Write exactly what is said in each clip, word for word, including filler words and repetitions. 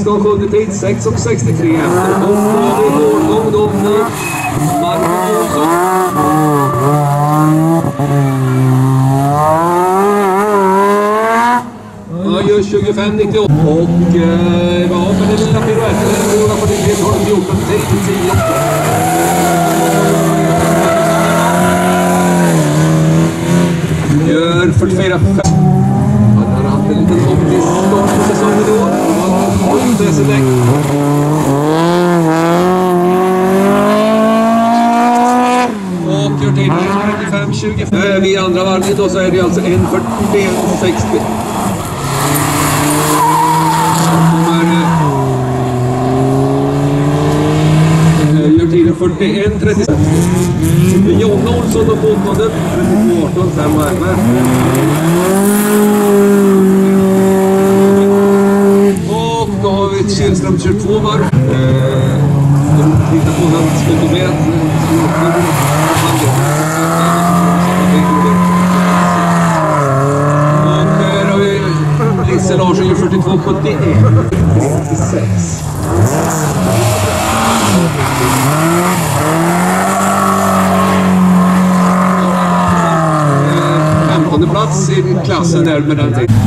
ska sjunde tid, sex och sextiotre efter. Och då är det årgång då för Marco Olsson. Han gör tjugofem nittioåtta. Och eh, ja, men det lilla piruetten är det på det tolv fjorton tio. Gör fyrtiofyra fem. Han har haft en liten optisk start på säsongen i år. Och intressedäck. Och gör till trettiofem tjugofem. Vid andra varvet då så är det alltså en fyrtioen sextio. Gör tiden fyrtioen trettiosex. Jon Olsson och fotbollen trettiotvå arton, fem varv. Och då har vi Kihlström tjugotvå varv. Titta på hans speedometer. Och där har vi Lisse Larsson gör fyrtiotvå sjuttioett. åttiosex. femtonde plats i klassen där med den tiden.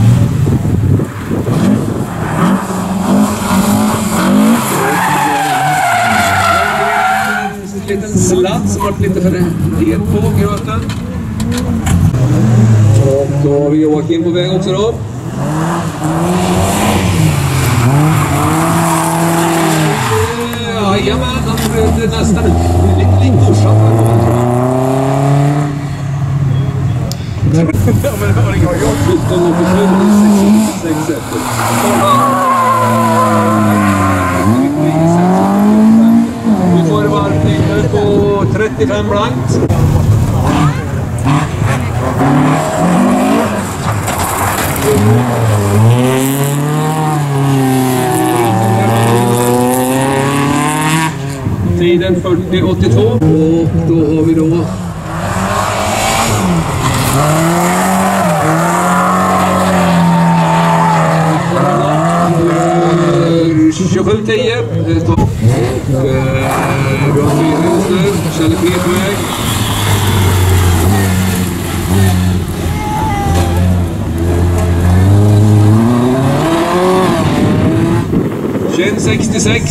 En liten slatt som varit lite för het på gröten. Och då har vi Joakim på väg också då. Jajamän, det är nästan lite lite fortsatt. Ja, men det var inga jag. sjutton och sex efter. Vi får varvtid på trettiofem blankt. Tiden fyrtio åttiotvå. Och då har vi då tjugosju tio. Och vi har fyra just nu. Kjell P på väg. tjugoett sextiosex.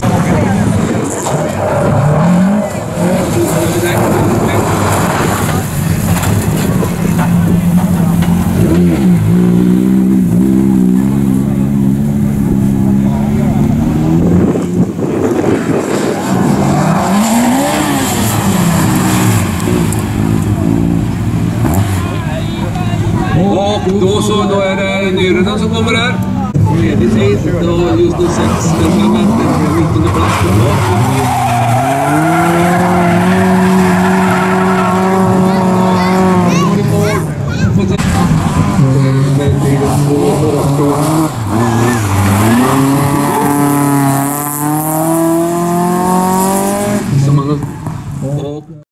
Och då så, då är det Nyrenen som kommer där. Tredje tid, då just nu sex, fem, nittonde plats.